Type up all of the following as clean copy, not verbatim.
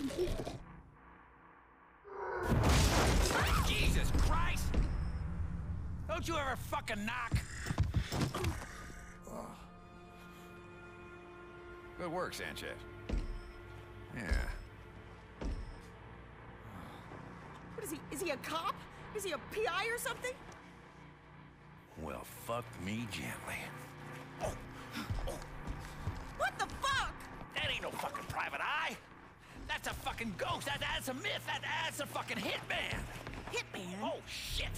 Jesus Christ! Don't you ever fucking knock? Good work, Sanchez. Yeah. What is he? Is he a cop? Is he a PI or something? Well, fuck me gently. What the fuck? That ain't no fucking private eye. That's a fucking ghost. That's a myth. That's a fucking hitman. Hitman? Oh, shit.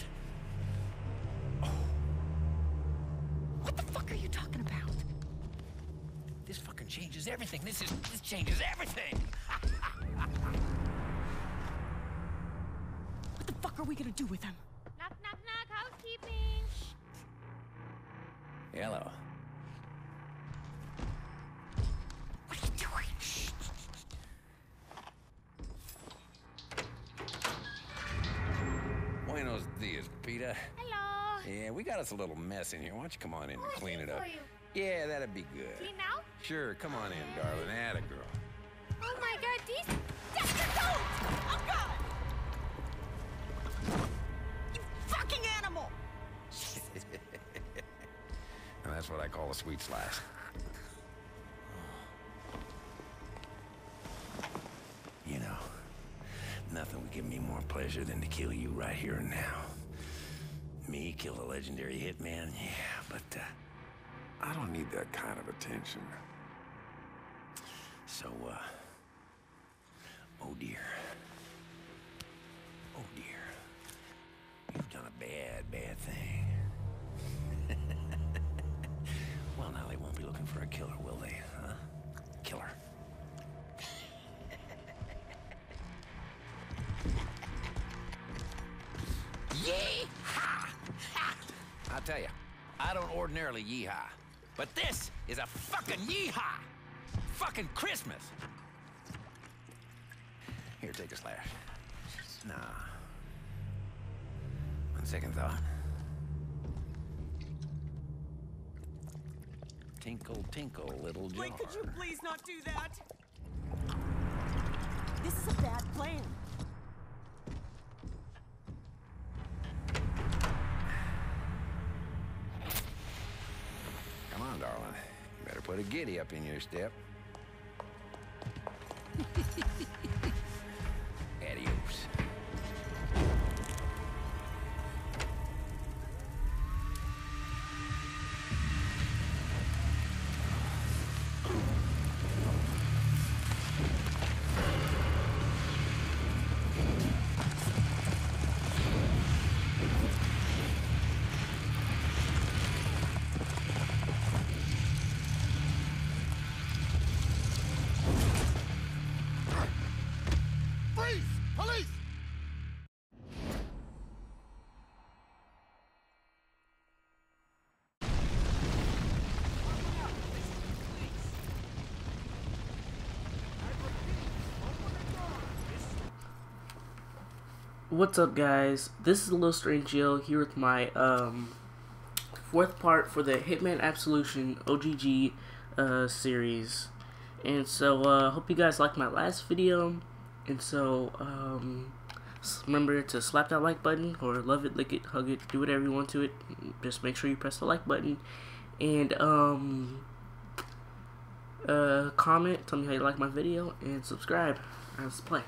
What the fuck are you talking about? This fucking changes everything. This changes everything. What the fuck are we gonna do with him? Knock, knock, knock, housekeeping. Hello. What are you doing? Shh. Buenos dias, Peter. Hello. Yeah, we got us a little mess in here. Why don't you come on in and clean it up? For you. Yeah, that'd be good. Clean now? Sure, come on in, darling. Atta girl. Oh my god, these... That's your coat! Oh god! You fucking animal! And that's what I call a sweet slice. You know, nothing would give me more pleasure than to kill you right here and now. Me kill the legendary hitman, yeah, but I don't need that kind of attention. So, oh dear. Oh dear. You've done a bad, bad thing. Well, now they won't be looking for a killer, will they, huh? Killer. Yee-haw! Ha! I'll tell you, I don't ordinarily yee-haw, but this is a fucking yee-haw! Fucking Christmas! Here, take a slash. Nah. On second thought. Tinkle, tinkle, little jar. Wait, could you please not do that? This is a bad plan. Come on, darling. You better put a giddy up in your step. Adios. What's up, guys? This is a little strange Jill here with my fourth part for the Hitman Absolution OGG series. And so hope you guys liked my last video, and so remember to slap that like button, or love it, lick it, hug it, do whatever you want to it. Just make sure you press the like button, and comment, tell me how you like my video, and subscribe. Let's play.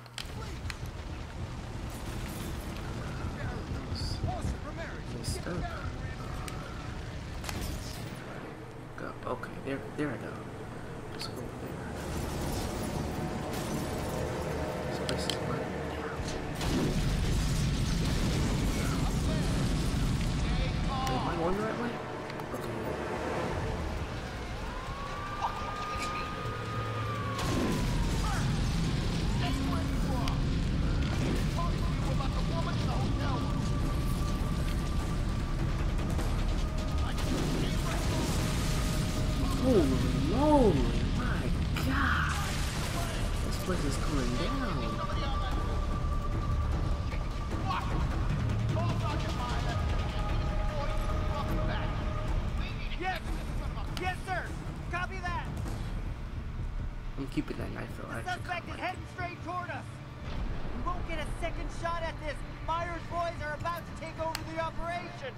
Go. Okay, there I go. Let's go there. This place is mine. Am I going the right way? Okay. Holy moly, my god! This place is coming down. Yes! Yes, sir! Copy that! I'm keeping that knife though. The suspect is heading straight toward us. We won't get a second shot at this. Myers boys are about to take over the operation.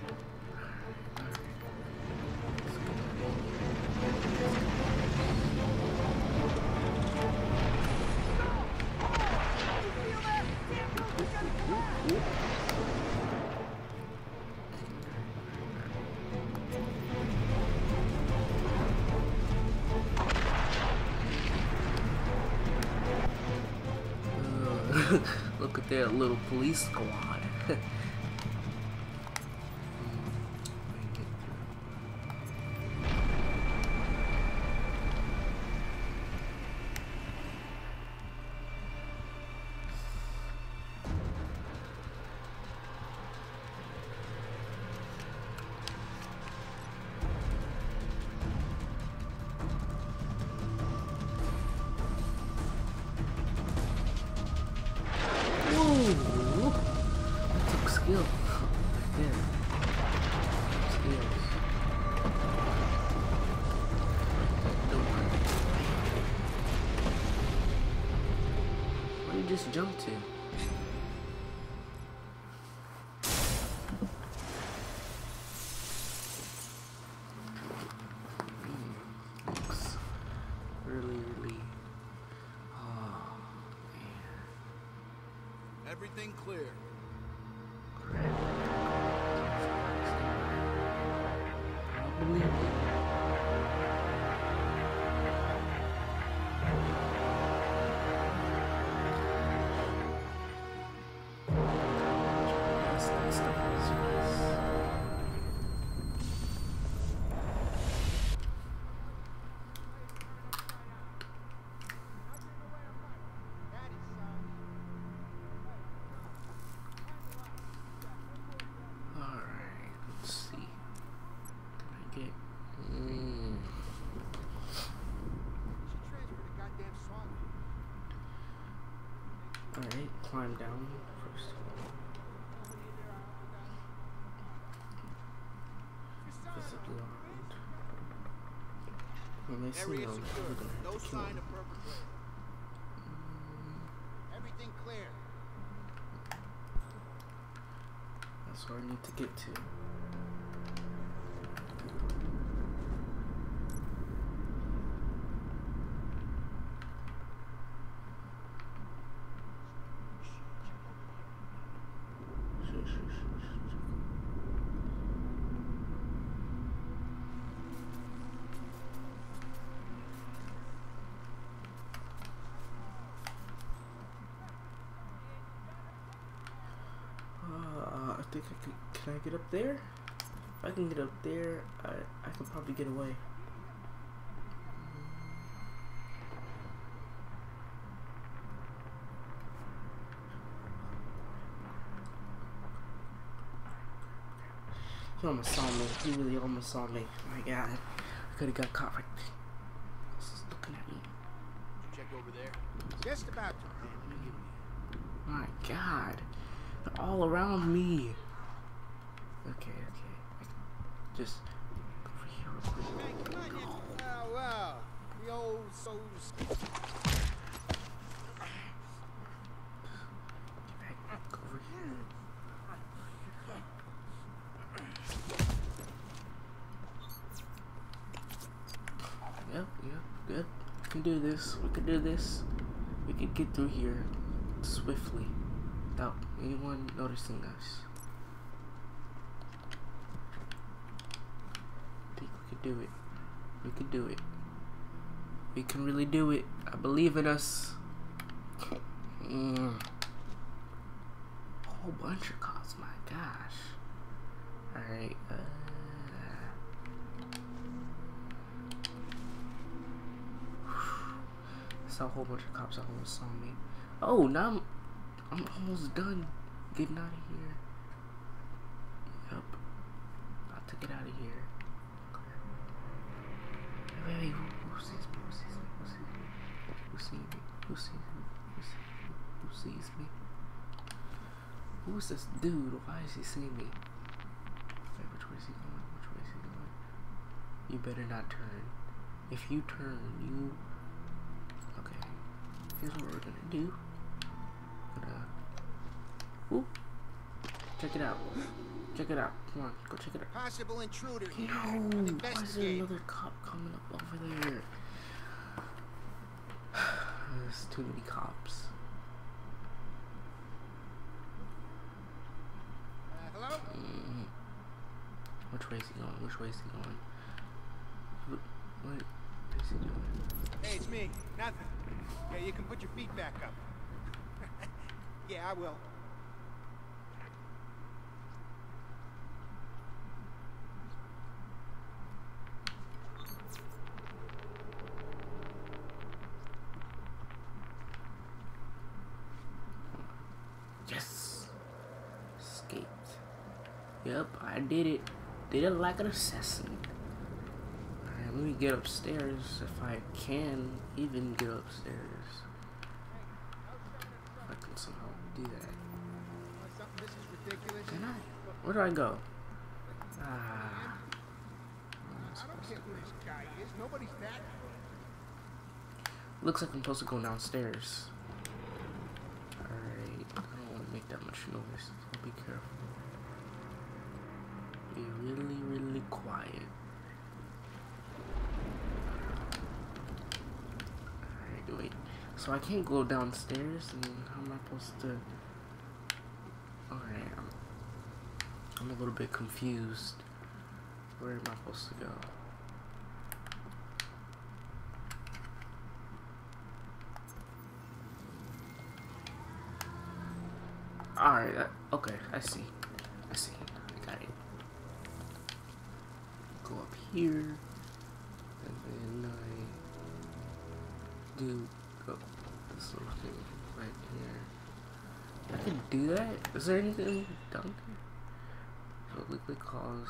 Look at that little police squad. Just jump to. Looks really. Oh man. Everything clear. Probably. Alright, climb down first of all. Visibly armed. When they see them, we're gonna have to kill them. Everything clear. That's where I need to get to. I think I could. Can I get up there? If I can get up there, I could probably get away. He almost saw me. He really almost saw me. My God, I could have got caught right there. He's looking at me. Check over there. Just about to. My God, they're all around me. Okay. Just over here real quick. Oh, well. The old soul. Get back over here. Yep, good. We can do this. We can do this. We can get through here swiftly without anyone noticing us. I think we can do it. We can do it. We can really do it. I believe in us. A whole bunch of cops, my gosh. Alright, saw a whole bunch of cops that almost saw me. Oh, now I'm almost done getting out of here. Yep. About to get out of here. Wait, who sees me? Who sees me? Who sees me? Who sees me? Who's this dude? Why is he seeing me? Wait, which way is he going? Which way is he going? You better not turn. If you turn, you Here's what we're gonna do. Ooh. Check it out. Check it out. Come on, go check it out. Possible intruder here. No, I'm why is there investigating. another cop coming up over there? There's too many cops. Hello? Which way is he going? Which way is he going? What is he doing? Hey, it's me. Nothing. Yeah, you can put your feet back up. Yeah, I will. Yes! Escaped. Yep, I did it. Did it like an assassin. Alright, let me get upstairs if I can even get upstairs. If I can somehow do that. This is ridiculous. Can I? Where do I go? Ah. I don't care who this guy is. Nobody's that. Looks like I'm supposed to go downstairs. Alright, I don't want to make that much noise. So be careful. Be really, really quiet. Alright, wait. So I can't go downstairs, and how am I supposed to... Alright, I'm a little bit confused. Where am I supposed to go? Alright, okay, I see. I got it. Go up here, and then I do this little thing right here. I can do that? Is there anything down there? So liquid cause.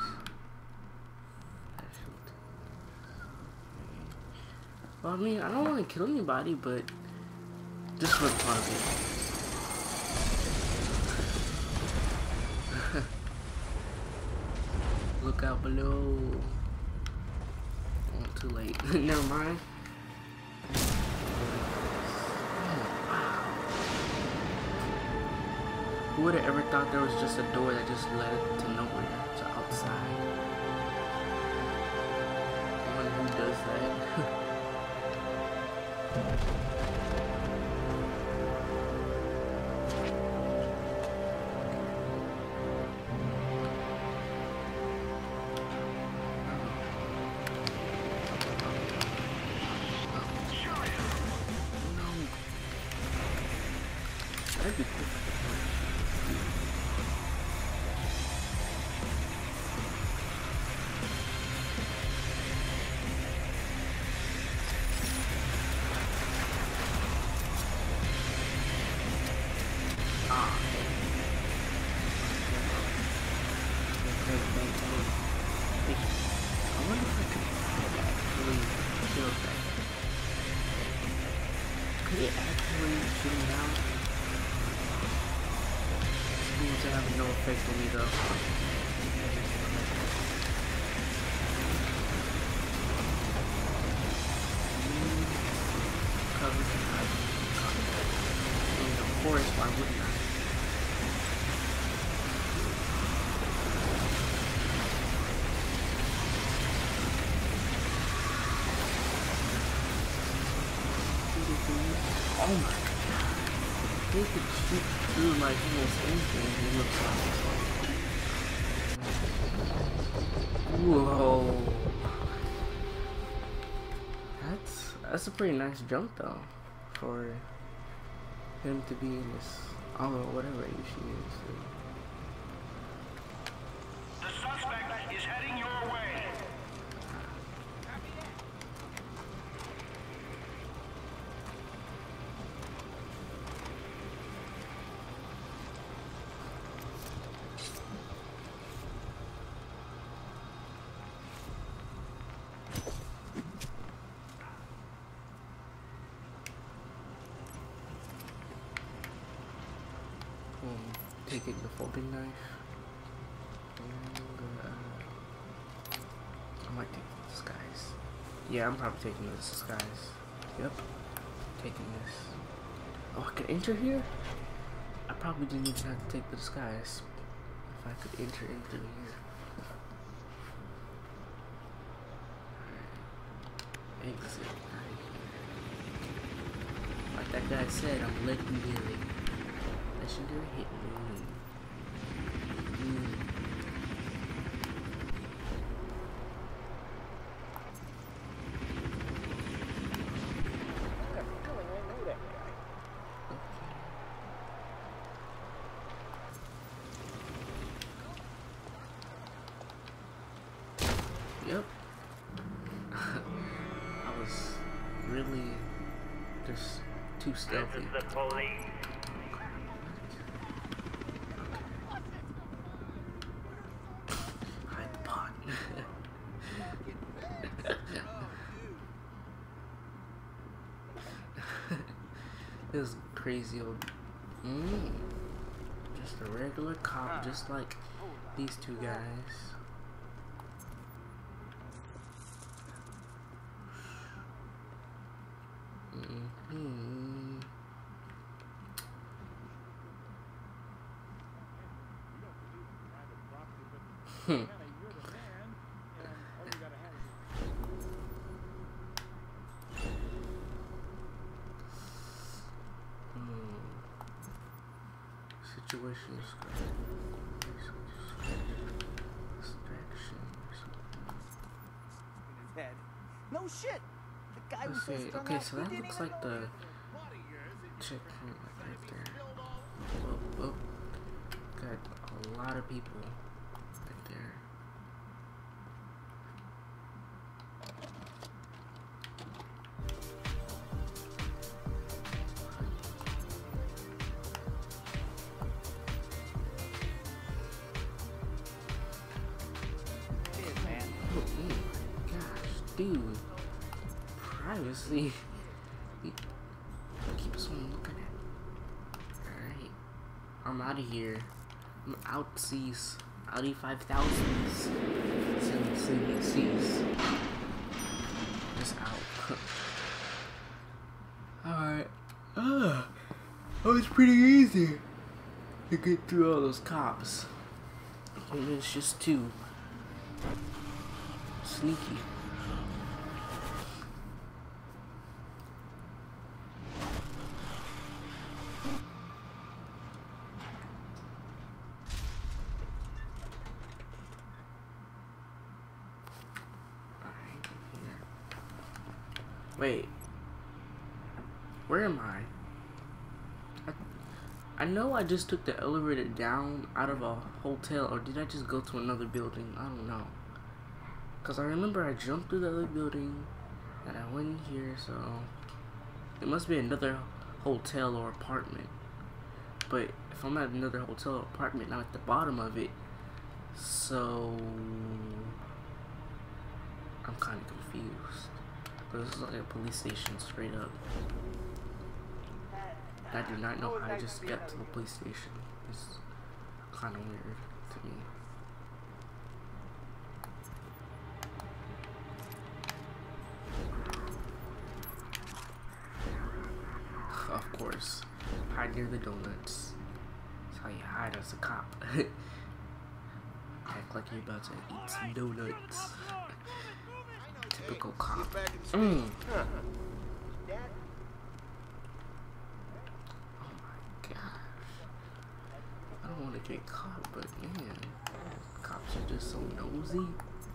Well, I mean, I don't want to kill anybody, but just for the fun of it. Look out below. Oh, too late. Never mind. Who would have ever thought there was just a door that just led to nowhere, to outside? I wonder who does that. That'd be cool. I wonder if I could actually kill that. Could it actually shoot him down? Seems to have no effect on me though. Covered in the forest, why wouldn't I? Oh my god. They could shoot through like almost anything. It looks like. Whoa. That's a pretty nice jump though. For him to be in this, I don't know, whatever age he is. The suspect is heading your way. Taking the folding knife. And, I might take the disguise. Yeah, I'm probably taking the disguise. Yep. Taking this. Oh, I could enter here? I probably didn't even have to take the disguise if I could enter in through here. Alright. Exit right here. Like that guy said, I'm legendary. Legendary Hitman. Yep. I was really just too stealthy. This is the police. Hide the pot. This crazy old. Just a regular cop, just like these two guys. Situation distraction or something. In his head. No shit. The guy was so Okay, strung okay, out, so he that didn't looks even like know the it. checkpoint right there. Whoa, whoa. Got a lot of people right there. It is, man. Oh my gosh, dude. Privacy. Keep someone looking at. Alright. I'm out of here. I'm outsies. Audi 5000s. Seas. Just out. Alright. That was pretty easy to get through all those cops. And it's just too sneaky. Wait, where am I? I know I just took the elevator down out of a hotel, or did I just go to another building? I don't know. Because I remember I jumped through the other building, and I went in here, so it must be another hotel or apartment. But if I'm at another hotel or apartment, I'm at the bottom of it, so I'm kind of confused. This is like a police station straight up. I do not know how I just got to the police station. It's kind of weird to me. Of course, hide near the donuts. That's how you hide as a cop. Act like you're about to eat some donuts. Typical cop. Oh my gosh. I don't want to get caught, but man, cops are just so nosy.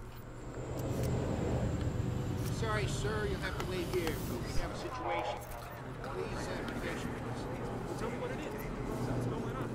Sorry, sir, you'll have to wait here. We have a situation. Please, protection. Tell me what it is. What's going on?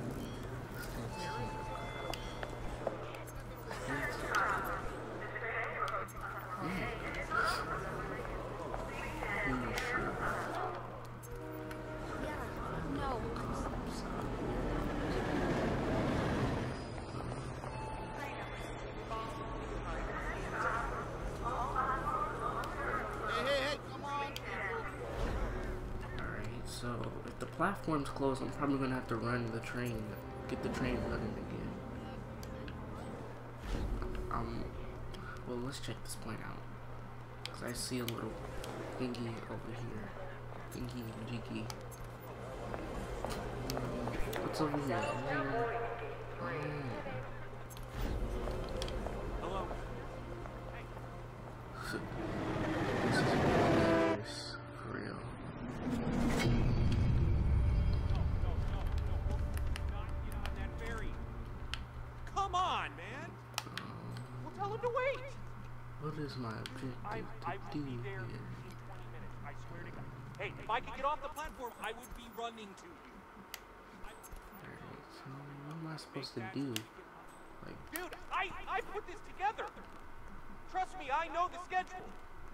So, if the platform's closed, I'm probably gonna have to run the train, get the train running again. Well, let's check this point out. Because I see a little thingy over here. Thingy jiggy. What's over here? Hello? This is ridiculous, for real. Come on, man! We'll tell him to wait! What is my objective I to will do be there here? in 20 minutes, I swear to God. Hey, if I could get off the platform, I would be running to you. Alright, so what am I supposed to do? Like, Dude, I put this together! Trust me, I know the schedule!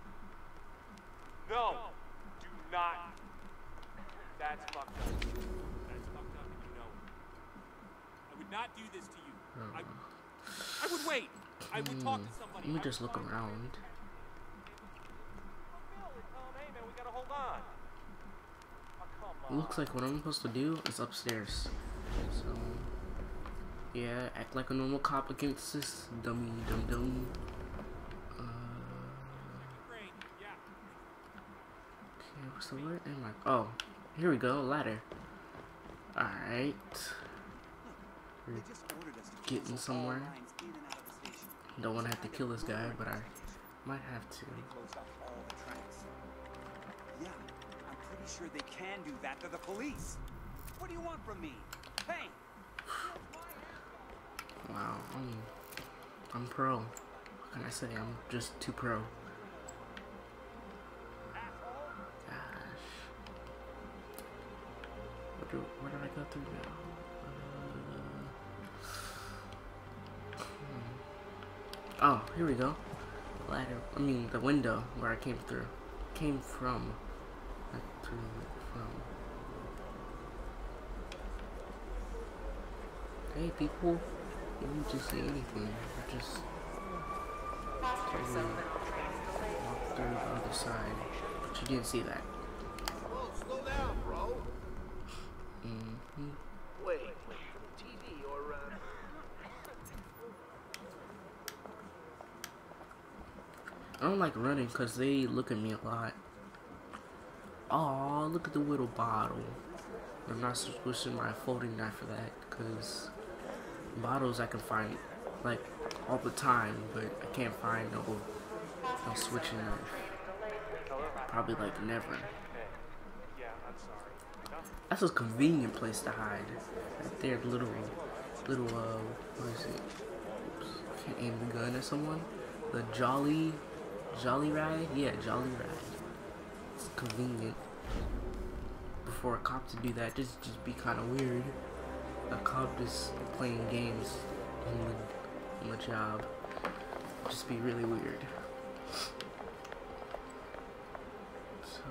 No! Do not! That's fucked up. That's fucked up and you know it. I would not do this to you. I would wait! I would talk to somebody. let me just look around. Hey man, we gotta hold on. Oh, come It on. looks like what I'm supposed to do is upstairs. So, yeah, act like a normal cop against this dummy dum-dum. Great, yeah. Okay, what's the word? Am I? Oh, here we go, ladder. Alright. We're getting somewhere. Don't want to have to kill this guy, but I might have to. Yeah, I'm pretty sure they can do that. They're the police. What do you want from me? Hey! Wow, I'm pro. What can I say? I'm just too pro. Gosh. Where did I go through now? Oh, here we go. Ladder. I mean, the window where I came through. Came from. Not through, from. Hey, people. You didn't just see anything. I just totally walked through the other side. But you didn't see that. Whoa, slow down, bro. Wait, TV or I don't like running because they look at me a lot. Aw, look at the little bottle. I'm not switching my folding knife for that because bottles I can find like all the time, but I can't find no switching knife. Probably like never. Yeah, I'm sorry. That's a convenient place to hide. Right there, little what is it? Oops, can't aim the gun at someone. The Jolly Ride? Yeah, Jolly Ride. It's convenient. For a cop to do that, just be kind of weird. A cop just playing games on the job. Just be really weird. So,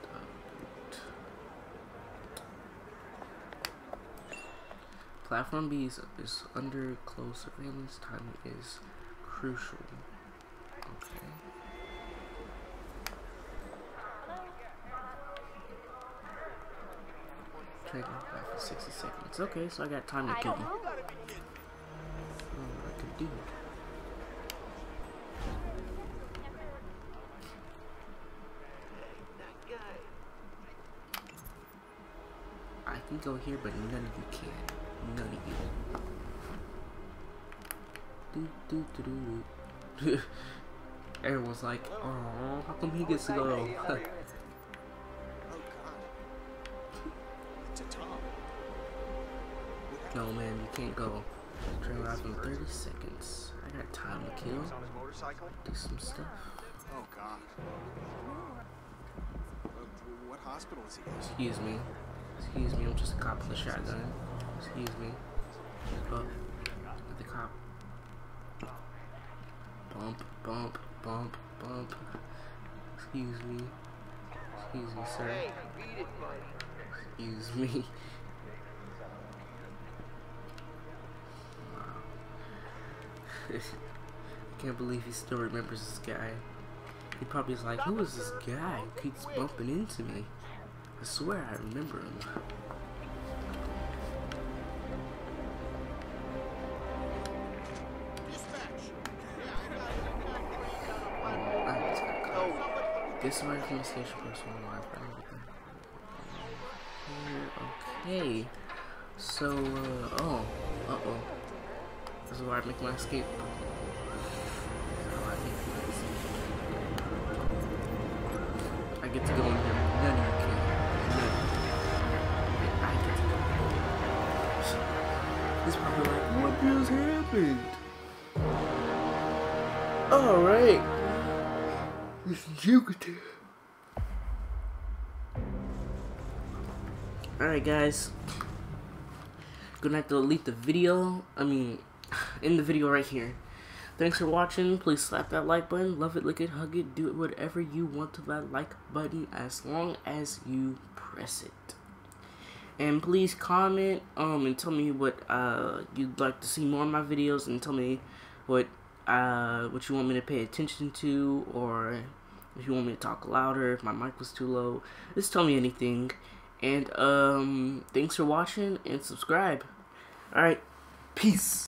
Platform B is under close surveillance. Timing is crucial. Okay. Trade back for 60 seconds. Okay, so I got time to kill him. What I could do. I can go here, but none of you can. None of you. Everyone's like, oh, how come he gets to go? No, man, you can't go. Train ride in 30 seconds. I got time to kill. Do some stuff. Oh, God. What hospital is he in? Excuse me. Excuse me, I'm just a cop with a shotgun. Excuse me. Oh, the cop. Bump, bump, bump, bump. Excuse me. Excuse me, sir. Excuse me. I can't believe he still remembers this guy. He probably is like, who is this guy who keeps bumping into me? I swear I remember him. This right from the station person live. Okay. So, oh. Uh-oh. This is where I make my escape. I get to go in here. None of you can. None. I get to go. He's probably like, what just happened? Alright. It's Jupiter. Alright, guys. Gonna have to delete the video. In the video right here. Thanks for watching. Please slap that like button. Love it, lick it, hug it. Do it whatever you want to that like button as long as you press it. And please comment and tell me what you'd like to see more in my videos, and tell me what you want me to pay attention to, or if you want me to talk louder, if my mic was too low. Just tell me anything. And thanks for watching, and subscribe. Alright, peace.